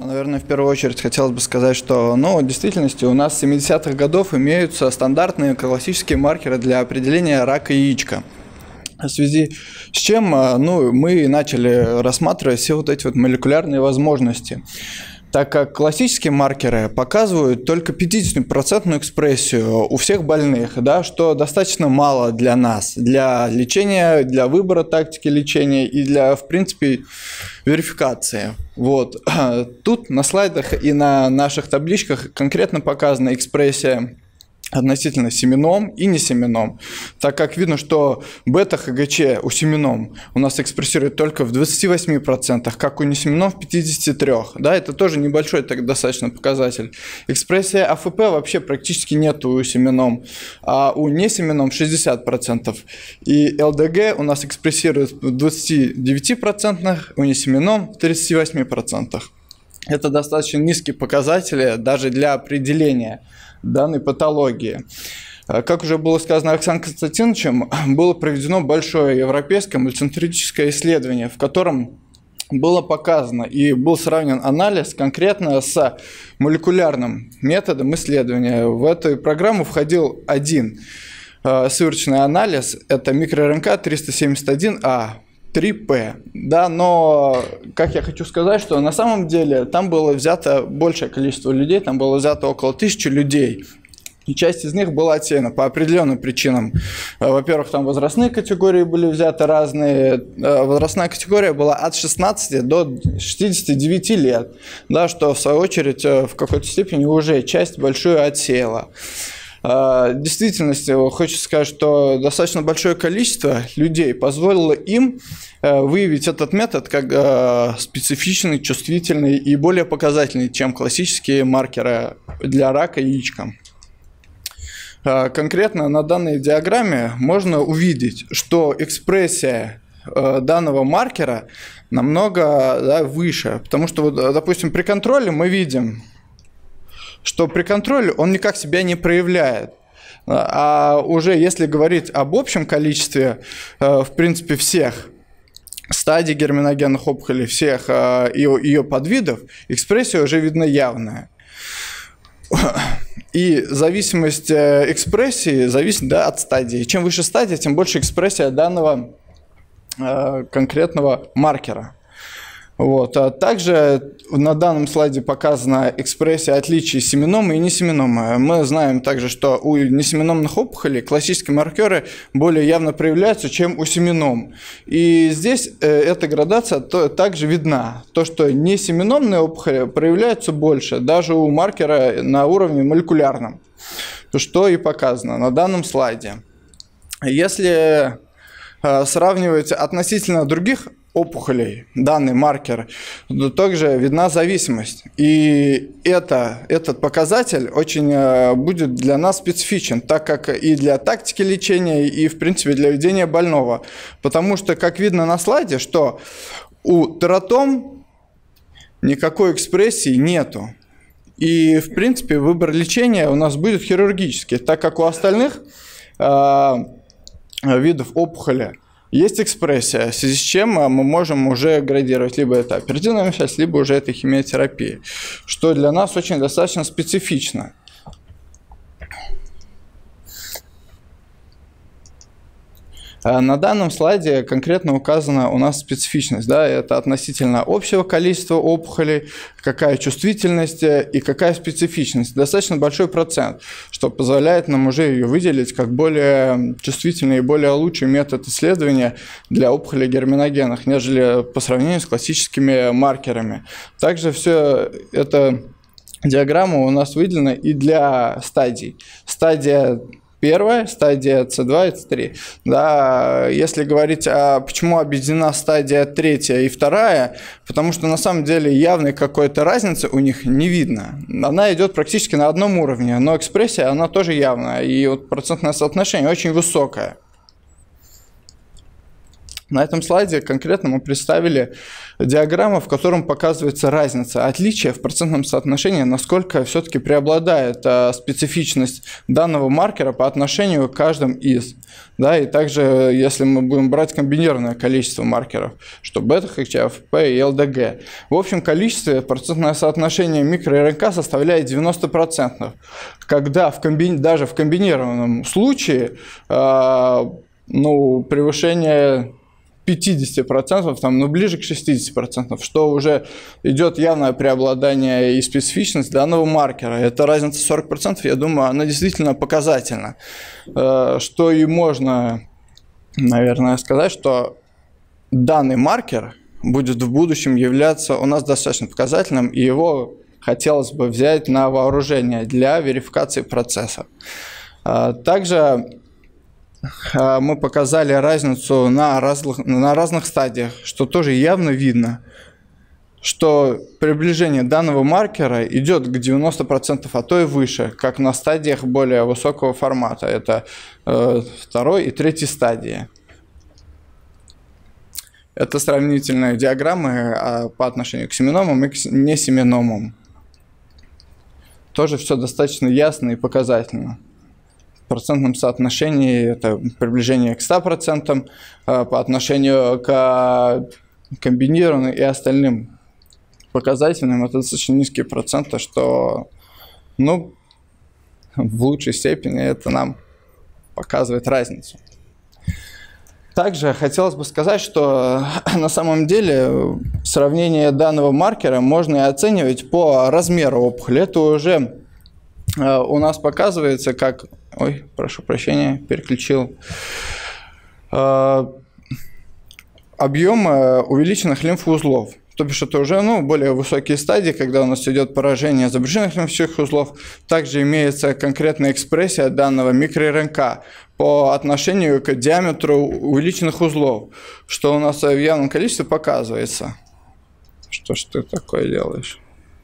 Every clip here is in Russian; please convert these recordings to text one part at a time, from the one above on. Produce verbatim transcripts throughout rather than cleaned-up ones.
Наверное, в первую очередь хотелось бы сказать, что ну, в действительности у нас с семидесятых годов имеются стандартные классические маркеры для определения рака яичка. В связи с чем ну, мы начали рассматривать все вот эти вот молекулярные возможности. Так как классические маркеры показывают только пятидесятипроцентную экспрессию у всех больных, да, что достаточно мало для нас, для лечения, для выбора тактики лечения и для, в принципе, верификации. Вот. Тут на слайдах и на наших табличках конкретно показана экспрессия относительно семеном и несеменом, так как видно, что бета-ХГЧ у семеном у нас экспрессирует только в двадцати восьми процентах, как у несеменом в пятидесяти трёх процентах. Да, это тоже небольшой так, достаточно показатель. Экспрессия АФП вообще практически нет у семеном, а у несеменом шестьдесят процентов. И ЛДГ у нас экспрессирует в двадцати девяти процентах, у несеменом в тридцати восьми процентах. Это достаточно низкие показатели даже для определения данной патологии. Как уже было сказано Александром Константиновичем, было проведено большое европейское мультицентрическое исследование, в котором было показано и был сравнен анализ конкретно с молекулярным методом исследования. В эту программу входил один сывороточный анализ, это микро-РНК триста семьдесят один А. три П. Да, но, как я хочу сказать, что на самом деле там было взято большее количество людей, там было взято около тысячи людей. И часть из них была отсеяна по определенным причинам. Во-первых, там возрастные категории были взяты разные. Возрастная категория была от шестнадцати до шестидесяти девяти лет, да, что в свою очередь в какой-то степени уже часть большую отсеяла. В действительности, хочется сказать, что достаточно большое количество людей позволило им выявить этот метод как специфичный, чувствительный и более показательный, чем классические маркеры для рака яичка. Конкретно на данной диаграмме можно увидеть, что экспрессия данного маркера намного, да, выше, потому что, вот, допустим, при контроле мы видим, что при контроле он никак себя не проявляет. А уже если говорить об общем количестве, в принципе, всех стадий герминогенных опухолей, всех ее, ее подвидов, экспрессия уже видна явная. И зависимость экспрессии зависит, да, от стадии. Чем выше стадия, тем больше экспрессия данного конкретного маркера. Вот. А также на данном слайде показана экспрессия отличий семенома и несеменома. Мы знаем также, что у несеменомных опухолей классические маркеры более явно проявляются, чем у семеном. И здесь эта градация также видна. То, что несеменомные опухоли проявляются больше, даже у маркера на уровне молекулярном, что и показано на данном слайде. Если сравнивать относительно других опухолей данный маркер, то также видна зависимость. И это, этот показатель очень будет для нас специфичен, так как и для тактики лечения, и в принципе для ведения больного. Потому что, как видно на слайде, что у тератом никакой экспрессии нету. И в принципе выбор лечения у нас будет хирургический, так как у остальных э, видов опухоли есть экспрессия, в связи с чем мы можем уже градировать либо это оперативная вмешательство, либо уже это химиотерапия, что для нас очень достаточно специфично. На данном слайде конкретно указана у нас специфичность. Да, это относительно общего количества опухолей, какая чувствительность и какая специфичность. Достаточно большой процент, что позволяет нам уже ее выделить как более чувствительный и более лучший метод исследования для опухолей герминогенных, нежели по сравнению с классическими маркерами. Также все это диаграмма у нас выделена и для стадий. Стадия первая, стадия С два и С три. Да, если говорить, а почему объединена стадия третья и вторая, потому что на самом деле явной какой-то разницы у них не видно. Она идет практически на одном уровне, но экспрессия, она тоже явная, и вот процентное соотношение очень высокое. На этом слайде конкретно мы представили диаграмму, в котором показывается разница, отличие в процентном соотношении, насколько все-таки преобладает а, специфичность данного маркера по отношению к каждому из. Да, и также, если мы будем брать комбинированное количество маркеров, что бета, эйч эф, пэ и эл дэ гэ. В общем количестве процентное соотношение микро-РНК составляет девяносто процентов, когда в комби... даже в комбинированном случае а, ну, превышение пятьдесят процентов, там, ну, ближе к шестидесяти процентам, что уже идет явное преобладание и специфичность данного маркера. Эта разница сорок процентов, я думаю, она действительно показательна. Что и можно, наверное, сказать, что данный маркер будет в будущем являться у нас достаточно показательным, и его хотелось бы взять на вооружение для верификации процесса. Также мы показали разницу на разных, на разных стадиях, что тоже явно видно, что приближение данного маркера идет к девяноста процентам, а то и выше, как на стадиях более высокого формата. Это э, второй и третьей стадии. Это сравнительные диаграммы по отношению к семеномам и к несеменомам. Тоже все достаточно ясно и показательно. В процентном соотношении это приближение к ста процентам, по отношению к комбинированным и остальным показателям это достаточно низкие проценты, что, ну, в лучшей степени это нам показывает разницу. Также хотелось бы сказать, что на самом деле сравнение данного маркера можно оценивать по размеру опухоли. Это уже у нас показывается как... Ой, прошу прощения, переключил. Объем увеличенных лимфоузлов. То бишь это уже ну, более высокие стадии, когда у нас идет поражение забрюшинных лимфатических узлов. Также имеется конкретная экспрессия данного микро-РНК по отношению к диаметру увеличенных узлов, что у нас в явном количестве показывается. Что ж ты такое делаешь?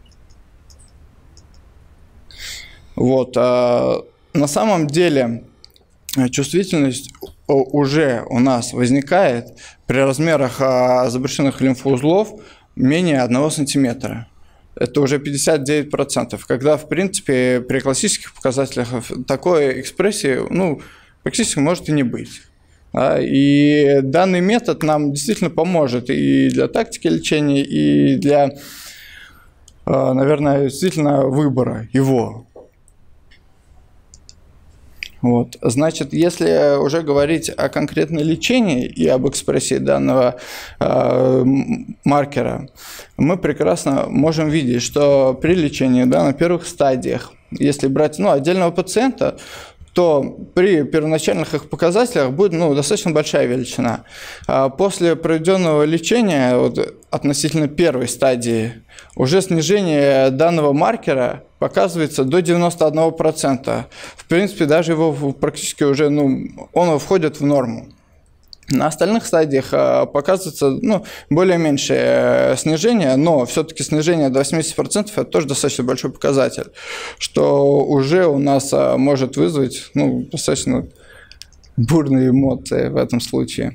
Вот. На самом деле чувствительность уже у нас возникает при размерах забрюшинных лимфоузлов менее одного сантиметра. Это уже пятьдесят девять процентов, когда, в принципе, при классических показателях такой экспрессии ну, практически может и не быть. И данный метод нам действительно поможет и для тактики лечения, и для, наверное, действительно выбора его. Вот. Значит, если уже говорить о конкретном лечении и об экспрессии данного э, маркера, мы прекрасно можем видеть, что при лечении да, на первых стадиях, если брать ну, отдельного пациента, то при первоначальных их показателях будет ну, достаточно большая величина. А после проведенного лечения вот, относительно первой стадии уже снижение данного маркера показывается до девяноста одного процента. В принципе, даже его практически уже ну, он входит в норму. На остальных стадиях показывается ну, более меньшее снижение, но все-таки снижение до восьмидесяти процентов это тоже достаточно большой показатель, что уже у нас может вызвать ну, достаточно бурные эмоции в этом случае.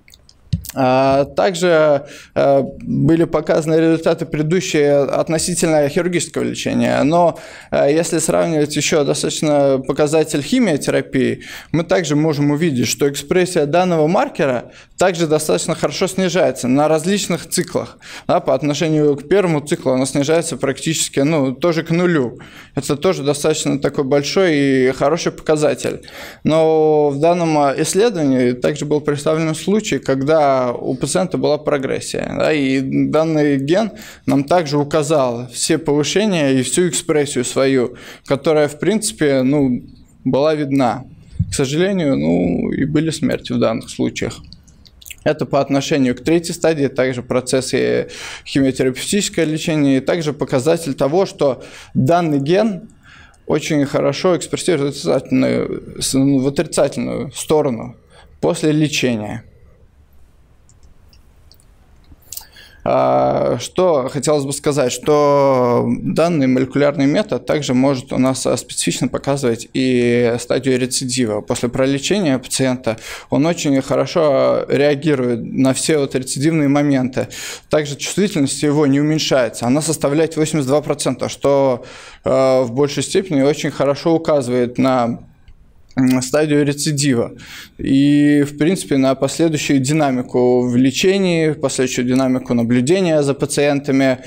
Также были показаны результаты предыдущие относительно хирургического лечения, но если сравнивать еще достаточно показатель химиотерапии, мы также можем увидеть, что экспрессия данного маркера также достаточно хорошо снижается на различных циклах. Да, по отношению к первому циклу она снижается практически ну, тоже к нулю. Это тоже достаточно такой большой и хороший показатель. Но в данном исследовании также был представлен случай, когда у пациента была прогрессия. Да, и данный ген нам также указал все повышения и всю экспрессию свою, которая, в принципе, ну, была видна. К сожалению, ну, и были смерти в данных случаях. Это по отношению к третьей стадии, также процессы химиотерапевтическое лечение, и также показатель того, что данный ген очень хорошо экспрессирует в отрицательную, в отрицательную сторону после лечения. Что хотелось бы сказать, что данный молекулярный метод также может у нас специфично показывать и стадию рецидива. После пролечения пациента он очень хорошо реагирует на все вот рецидивные моменты. Также чувствительность его не уменьшается, она составляет восемьдесят два процента, что в большей степени очень хорошо указывает на стадию рецидива и, в принципе, на последующую динамику в лечении, последующую динамику наблюдения за пациентами.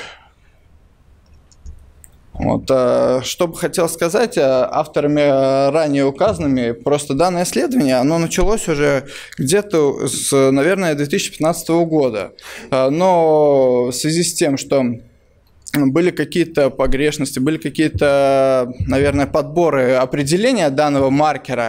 Вот. Что бы хотел сказать, авторами ранее указанными, просто данное исследование, оно началось уже где-то с, наверное, две тысячи пятнадцатого года, но в связи с тем, что были какие-то погрешности, были какие-то, наверное, подборы определения данного маркера,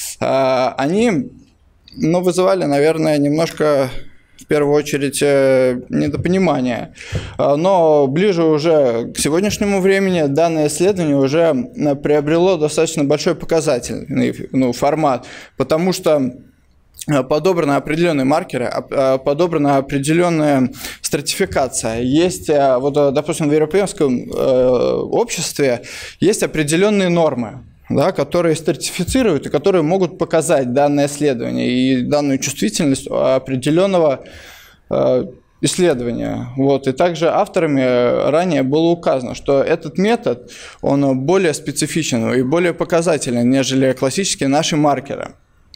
они, ну, вызывали, наверное, немножко, в первую очередь, недопонимание. Но ближе уже к сегодняшнему времени данное исследование уже приобрело достаточно большой показательный, ну, формат, потому что подобраны определенные маркеры, подобрана определенная стратификация. Есть, вот, допустим, в европейском обществе есть определенные нормы, да, которые стратифицируют и которые могут показать данное исследование и данную чувствительность определенного исследования. Вот. И также авторами ранее было указано, что этот метод, он более специфичен и более показательный, нежели классические наши маркеры.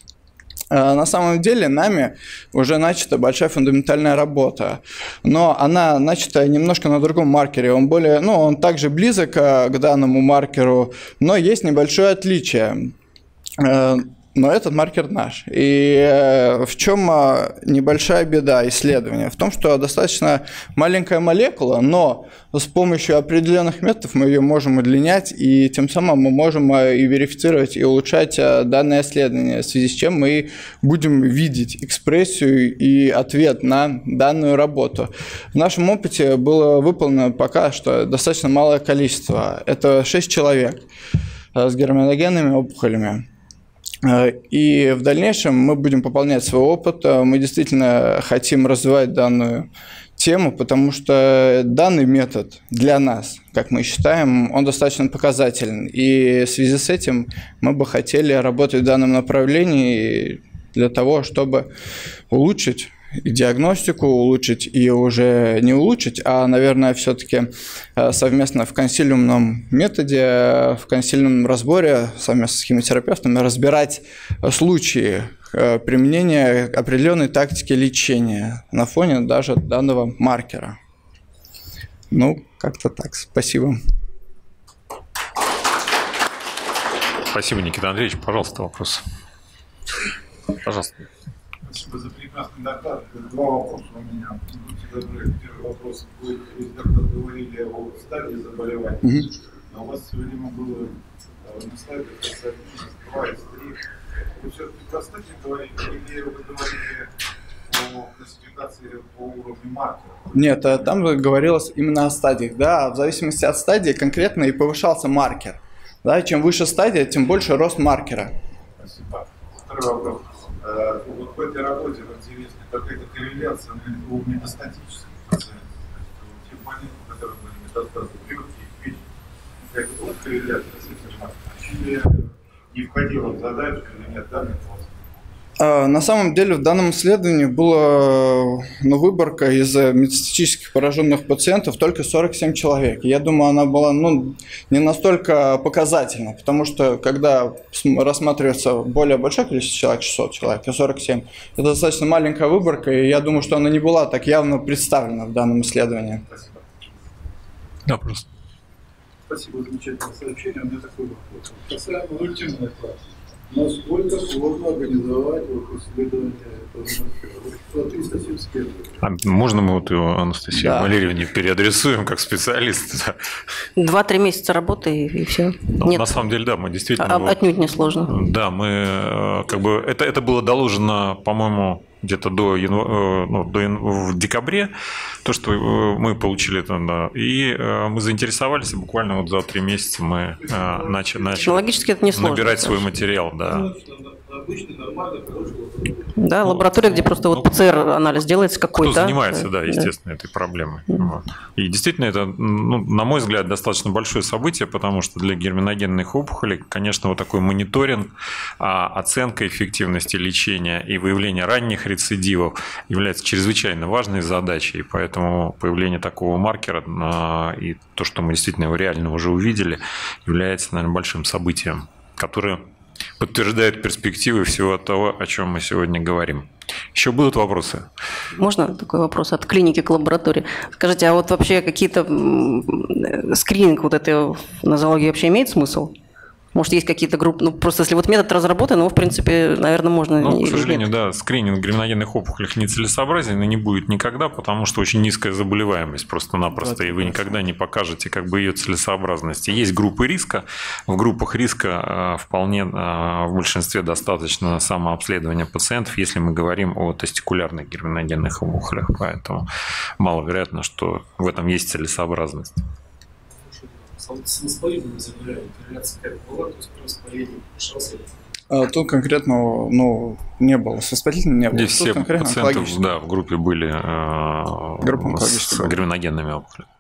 На самом деле нами уже начата большая фундаментальная работа, но она начата немножко на другом маркере. Он более, ну, он также близок к данному маркеру, но есть небольшое отличие. Но этот маркер наш. И в чем небольшая беда исследования? В том, что достаточно маленькая молекула, но с помощью определенных методов мы ее можем удлинять, и тем самым мы можем и верифицировать, и улучшать данное исследование, в связи с чем мы будем видеть экспрессию и ответ на данную работу. В нашем опыте было выполнено пока что достаточно малое количество. Это шесть человек с герминогенными опухолями. И в дальнейшем мы будем пополнять свой опыт. Мы действительно хотим развивать данную тему, потому что данный метод для нас, как мы считаем, он достаточно показателен. И в связи с этим мы бы хотели работать в данном направлении для того, чтобы улучшить и диагностику, улучшить и уже не улучшить, а, наверное, все-таки совместно в консилиумном методе, в консилиумном разборе, совместно с химиотерапевтами разбирать случаи применения определенной тактики лечения на фоне даже данного маркера. Ну, как-то так. Спасибо. Спасибо, Никита Андреевич. Пожалуйста, вопрос. Пожалуйста. Спасибо за прекрасный доклад. Два вопроса у меня. Первый вопрос. Вы весь доклад говорили о стадии заболевания, mm-hmm. но у вас все время было на стадии эс один, эс два, эс три. Вы все-таки про стадии говорили или вы говорили о классификации по уровню маркера? Нет, там говорилось именно о стадиях. Да, в зависимости от стадии конкретно и повышался маркер. Да, чем выше стадия, тем больше рост маркера. Спасибо. Второй вопрос. Вот в этой работе интересна какая-то корреляция у метастатических пациентов. Те больных, у которых были метастазы в легкие, в печень, какая-то вот корреляция с этим. Или не входила в задачу, или нет данных? На самом деле в данном исследовании была, ну, выборка из метастатических пораженных пациентов только сорок семь человек. Я думаю, она была, ну, не настолько показательна, потому что когда рассматривается более большое количество человек, шестьсот человек, и сорок семь, это достаточно маленькая выборка, и я думаю, что она не была так явно представлена в данном исследовании. Спасибо. Да, просто. Спасибо, замечательное сообщение. У меня такой вопрос. Касаемо рутинной практики. Насколько сложно организовать вот исследование этого маркера? триста семьдесят первый. А можно мы вот его Анастасии да. Валерьевне переадресуем как специалист? Два-три месяца работы и, и все. Ну, Нет. На самом деле, да, мы действительно... А, вот, отнюдь не сложно. Да, мы как бы... Это, это было доложено, по-моему, где-то до, января, ну, до в декабре, то, что мы получили это, да, и мы заинтересовались, и буквально вот за три месяца мы начали, начали Технологически это не сложно, набирать конечно. свой материал, да. Обычный, нормальный, хороший. Да, Ну, лаборатория, где просто ну, вот ПЦР-анализ делается какой-то. Кто занимается, да, естественно, этой проблемой. Вот. И действительно, это, ну, на мой взгляд, достаточно большое событие, потому что для герминогенных опухолей, конечно, вот такой мониторинг, оценка эффективности лечения и выявление ранних рецидивов является чрезвычайно важной задачей. И поэтому появление такого маркера и то, что мы действительно его реально уже увидели, является, наверное, большим событием, которое подтверждает перспективы всего того, о чем мы сегодня говорим. Еще будут вопросы? Можно такой вопрос от клиники к лаборатории? Скажите, а вот вообще какие-то скрининг вот этой нозологии вообще имеет смысл? Может, есть какие-то группы, ну, просто если вот метод разработан, его, в принципе, наверное, можно... Ну, к сожалению, да, скрининг герминогенных опухолей нецелесообразен и не будет никогда, потому что очень низкая заболеваемость просто-напросто, и вы никогда не покажете как бы ее целесообразность. Есть группы риска, в группах риска вполне в большинстве достаточно самообследования пациентов, если мы говорим о тестикулярных герминогенных опухолях, поэтому маловероятно, что в этом есть целесообразность. С воспалительными заболеваниями корреляция какая-то была, то есть при воспалении шансы? А, тут конкретно, ну, не было, с воспалительным не было. Здесь все пациенты, онкологические. да, в группе были э, с герминогенными опухолями.